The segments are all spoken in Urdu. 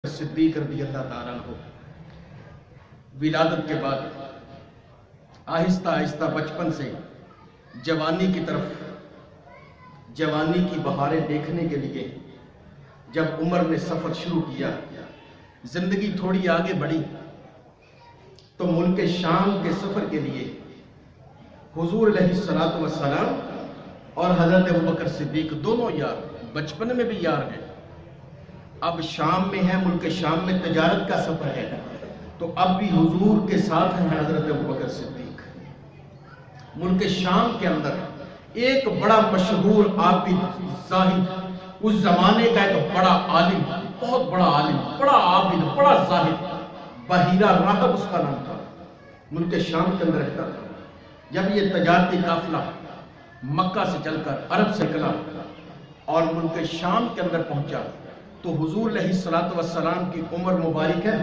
صدیق رضی اللہ تعالیٰ عنہ ولادت کے بعد آہستہ آہستہ بچپن سے جوانی کی طرف، جوانی کی بہاریں دیکھنے کے لیے جب عمر نے سفر شروع کیا، زندگی تھوڑی آگے بڑھی تو ملک شام کے سفر کے لیے حضور علیہ الصلوۃ والسلام اور حضرت ابوبکر صدیق دونوں یار، بچپن میں بھی یار ہیں، اب شام میں ہے، ملک شام میں تجارت کا سفر ہے، تو اب بھی حضور کے ساتھ ہیں حضرت ابوبکر صدیق۔ ملک شام کے اندر ایک بڑا مشہور عابد زاہد، اس زمانے کا ایک بڑا عالم، بہت بڑا عالم، بڑا عابد، بڑا زاہد، بحیرہ راہب اس کا نام تھا، ملک شام کے اندر رہتا تھا۔ جب یہ تجارتی قافلہ مکہ سے چل کر عرب سے نکلا اور ملک شام کے اندر پہنچا تو حضور علیہ الصلوۃ والسلام کی عمر مبارک ہے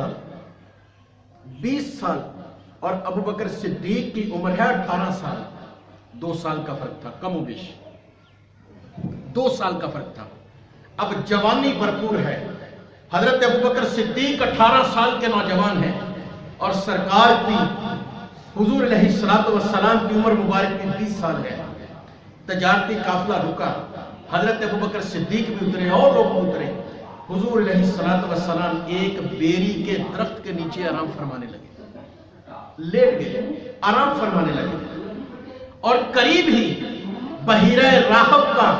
20 سال اور ابوبکر صدیق کی عمر ہے 18 سال، 2 سال کا فرق تھا، کم و بیش 2 سال کا فرق تھا۔ اب جوانی بھرپور ہے، حضرت ابوبکر صدیق 18 سال کے نوجوان ہیں اور سرکار کی حضور علیہ الصلوۃ والسلام کی عمر مبارک میں 20 سال ہے۔ تجارتی قافلہ رکا، حضرت ابوبکر صدیق بھی اترے اور لوگ اترے، حضور علیہ الصلوۃ والسلام ایک بیری کے درخت کے نیچے آرام فرمانے لگے، لیٹ گئے، آرام فرمانے لگے، اور قریب ہی بحیرہ راہب کا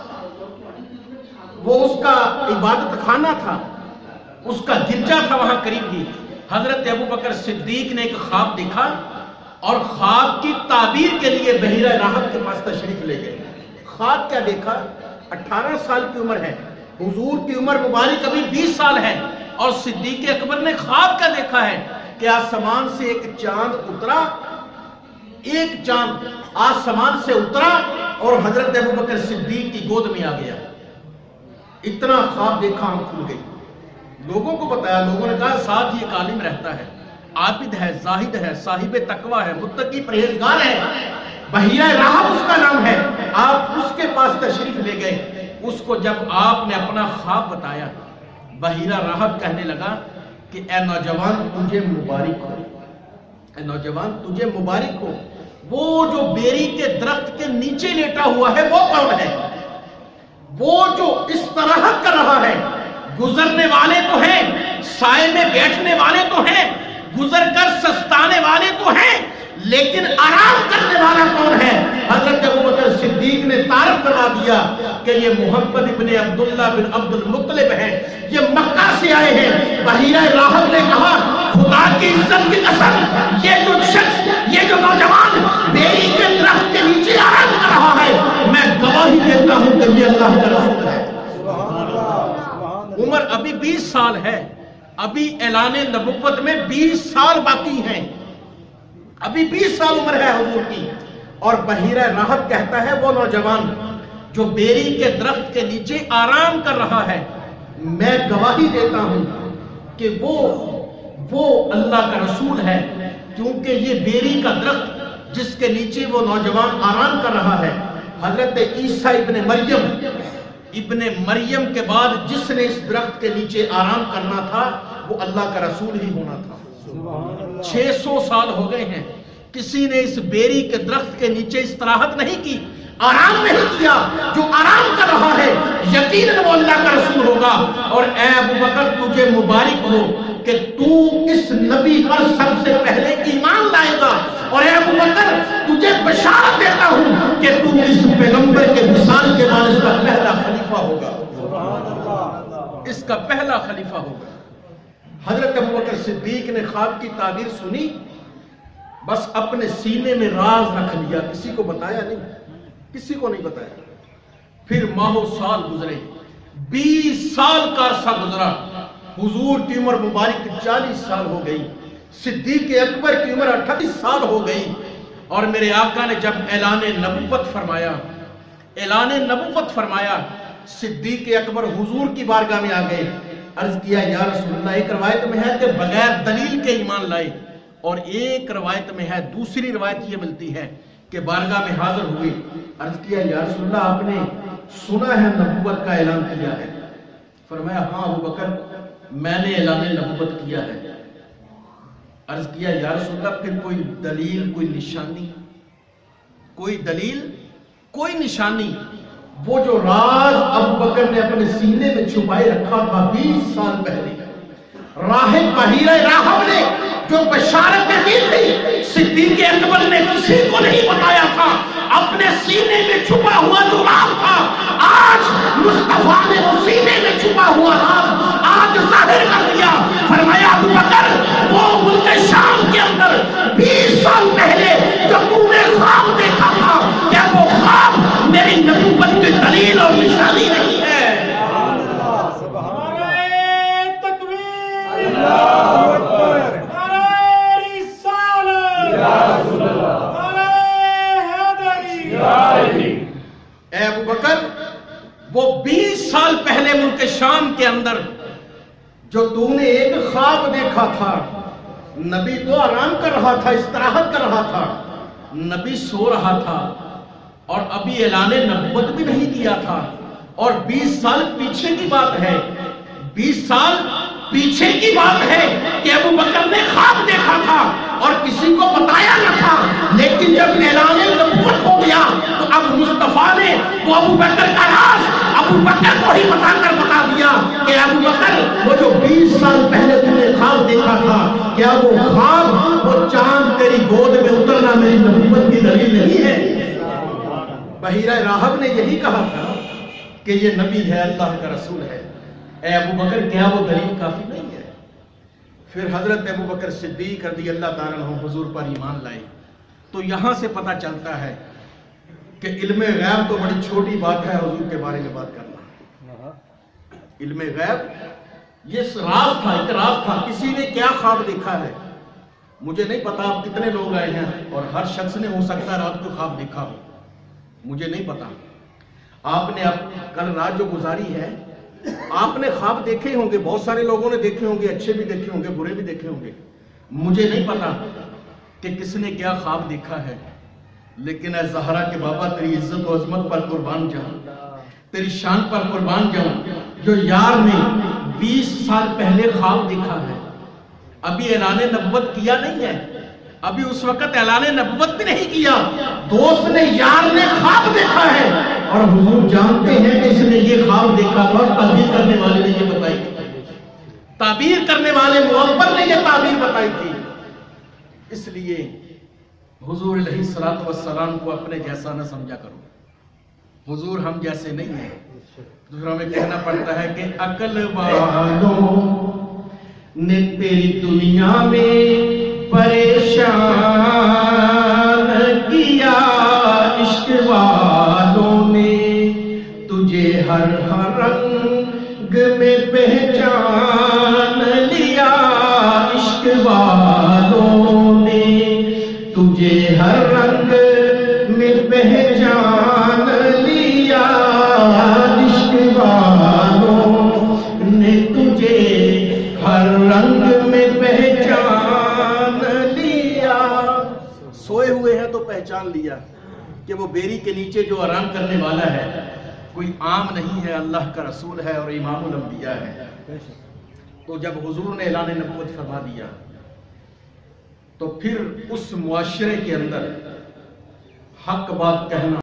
وہ اس کا عبادت خانہ تھا، اس کا گرجا تھا، وہاں قریب ہی حضرت ابوبکر صدیق نے ایک خواب دیکھا اور خواب کی تعبیر کے لیے بحیرہ راہب کے پاس تشریف لے گئے۔ خواب کیا دیکھا؟ 18 سال کی عمر ہے، حضور کی عمر مبارک ابھی 20 سال ہے، اور صدیق اکبر نے خواب کیا دیکھا ہے کہ آسمان سے ایک چاند اترا، ایک چاند آسمان سے اترا اور حضرت ابوبکر صدیق کی گود میں آ گیا۔ اتنا خواب دیکھا، ہم کھل گئی، لوگوں کو بتایا، لوگوں نے کہا ساتھ ہی ایک عالم رہتا ہے، عابد ہے، زاہد ہے، صاحب تقوی ہے، متقی پرہیزگار ہے، بحیرہ راہب اس کا نام ہے، آپ اس کے پاس تشریف لے گئے۔ اس کو جب آپ نے اپنا خواب بتایا، بحیرہ راہب کہنے لگا کہ اے نوجوان تجھے مبارک ہو، اے نوجوان تجھے مبارک ہو، وہ جو بیری کے درخت کے نیچے لیٹا ہوا ہے وہ کون ہے؟ وہ جو اس طرح کر رہا ہے، گزرنے والے تو ہیں، سائے میں بیٹھنے والے تو ہیں، گزر کر سستانے والے تو ہیں، لیکن آرام کرنے والا کون ہے؟ حضرت ابوبکر صدیق نے تعارف کروا دیا کہ یہ محمد ابن عبداللہ بن عبد المطلب ہیں، یہ مکہ سے آئے ہیں۔ بحیرہ راہب نے کہا خدا کی عزت کی قسم، یہ جو شخص، یہ جو نوجوان بیری کے درخت کے نیچے آرام کر رہا ہے، میں گواہی دیتا ہوں کہ یہ اللہ کا رسول ہے۔ عمر ابھی 20 سال ہے، ابھی اعلان نبوت میں 20 سال باقی ہیں، ابھی 20 سال عمر ہے حضور کی، اور بحیرہ راہب کہتا ہے وہ نوجوان جو بیری کے درخت کے نیچے آرام کر رہا ہے، میں گواہی دیتا ہوں کہ وہ اللہ کا رسول ہے، کیونکہ یہ بیری کا درخت جس کے نیچے وہ نوجوان آرام کر رہا ہے، حضرت عیسیٰ ابن مریم کے بعد جس نے اس درخت کے نیچے آرام کرنا تھا وہ اللہ کا رسول ہی ہونا تھا۔ 600 سال ہو گئے ہیں، کسی نے اس بیری کے درخت کے نیچے استراحت نہیں کی، آرام نہیں کیا۔ جو آرام کر رہا ہے یقیناً وہ اللہ کا رسول ہوگا۔ اور اے ابوبکر تجھے مبارک ہو کہ تو اس نبی پر سب سے پہلے ایمان لائے گا، اور اے ابوبکر تجھے بشارت دیتا ہوں کہ تو اس پیغمبر کے وصال کے بعد اس کا پہلا خلیفہ ہوگا، اس کا پہلا خلیفہ ہوگا۔ حضرت ابوبکر صدیق نے خواب کی تعبیر سنی، بس اپنے سینے میں راز رکھ لیا، کسی کو بتایا نہیں، کسی کو نہیں بتایا۔ پھر ماہ و سال گزرے، 20 سال کا عرصہ گزرا، حضور کی عمر مبارک 40 سال ہو گئی، صدیق اکبر کی عمر 38 سال ہو گئی، اور میرے آقا نے جب اعلان نبوت فرمایا، صدیق اکبر حضور کی بارگاہ میں آ گئے، عرض کیا یا رسول اللہ، ایک روایت میں ہے کہ بغیر دلیل کے ایمان لائے، اور ایک روایت میں ہے، دوسری روایت یہ ملتی ہے کہ بارگاہ میں حاضر ہوئے، عرض کیا یا رسول اللہ آپ نے سنا ہے نبوت کا اعلان کیا ہے؟ فرمایا ہاں ابو بکر میں نے اعلان نبوت کیا ہے۔ عرض کیا یا رسول اللہ پھر کوئی دلیل، کوئی نشانی؟ کوئی دلیل، کوئی نشانی؟ وہ جو راز ابو بکر نے اپنے سینے میں چھپائے رکھا تھا 20 سال پہلے، راہب بحیرہ راہب نے جو بشارتیں دی تھی، صدیق اکبر نے کسی کو نہیں بتایا تھا، اپنے سینے میں چھپا ہوا جو راز تھا، آج مصطفیٰ نے سینے میں چھپا ہوا راز آج ظاہر کر دیا۔ فرمایا ابو بکر وہ ملک شام کے اندر 20 سال پہلے جو تم نے خواب دیکھا تھا، کیا وہ خواب میری نبوت کی دلیل اور نشانی نہیں ہے؟ اے ابو بکر وہ 20 سال پہلے ملک شام کے اندر جو تو نے ایک خواب دیکھا تھا، نبی تو آرام کر رہا تھا، استراحت کر رہا تھا، نبی سو رہا تھا اور ابھی اعلان نبوت بھی نہیں کیا تھا، اور 20 سال پیچھے کی بات ہے، 20 سال پیچھے کی بات ہے کہ ابو بکر نے خواب دیکھا تھا اور کسی کو بتایا نہ تھا، لیکن جب اعلان نبوت ہو گیا تو اب مصطفیٰ نے وہ ابو بکر کا راز ابو بکر کو ہی بتا دیا کہ ابو بکر وہ جو 20 سال پہلے تم نے خواب دیکھا تھا، کیا وہ خواب وہ چاند تیری گود میں اترنا میری نبوت کی دلیل نہیں ہے؟ بحیرہ راہب نے یہی کہا تھا کہ یہ نبی ہے، اللہ کا رسول ہے۔ اے ابو بکر کیا وہ دلیل کافی نہیں ہے؟ پھر حضرت ابو بکر صدیق رضی اللہ تعالیٰ عنہ حضور پر ایمان لائے۔ تو یہاں سے پتہ چلتا ہے کہ علم غیب تو بڑی چھوٹی بات ہے حضور کے بارے میں بات کرنا۔ علم غیب یہ راز تھا، ایک راز تھا، کسی نے کیا خواب دیکھا ہے مجھے نہیں پتا۔ آپ کتنے لوگ آئے ہیں اور ہر شخص نے ہو سکتا ہے رات کو خواب دیکھا ہو، مجھے نہیں پتا۔ آپ نے کل رات جو گزاری ہے آپ نے خواب دیکھے ہوں گے، بہت سارے لوگوں نے دیکھے ہوں گے، اچھے بھی دیکھے ہوں گے، برے بھی دیکھے ہوں گے، مجھے نہیں پتا کہ کس نے کیا خواب دیکھا ہے، لیکن اے زہرا کے بابا تیری عزت و عظمت پر قربان جاؤں، تیری شان پر قربان جاؤں، جو یار نے 20 سال پہلے خواب دیکھا ہے، ابھی اعلان نبوت کیا نہیں ہے، ابھی اس وقت اعلان نبوت بھی نہیں کیا، دوست نے یار نے خواب دیکھا ہے، اور حضور جانتے ہیں کہ اس نے یہ خواب دیکھا تھا، تعبیر کرنے والے نے یہ بتائی تھی، تعبیر کرنے والے معبر نے یہ تعبیر بتائی تھی۔ اس لیے حضور علیہ السلام کو اپنے جیسا نہ سمجھا کرو، حضور ہم جیسے نہیں ہیں۔ دوسرا میں کہنا پڑتا ہے کہ عقل والوں نے تیری دنیا میں پریشان کیا، عشق والوں نے تجھے ہر رنگ میں پہچان لیا، عشق والوں نے تجھے ہر رنگ میں پہچان لیا، عشق والوں نے تجھے ہر رنگ میں پہچان لیا۔ سوئے ہوئے ہیں تو پہچان لیا کہ وہ بیری کے نیچے جو آرام کرنے والا ہے کوئی عام نہیں ہے، اللہ کا رسول ہے اور امام الانبیاء ہے۔ تو جب حضور نے اعلان نبوت فرما دیا تو پھر اس معاشرے کے اندر حق بات کہنا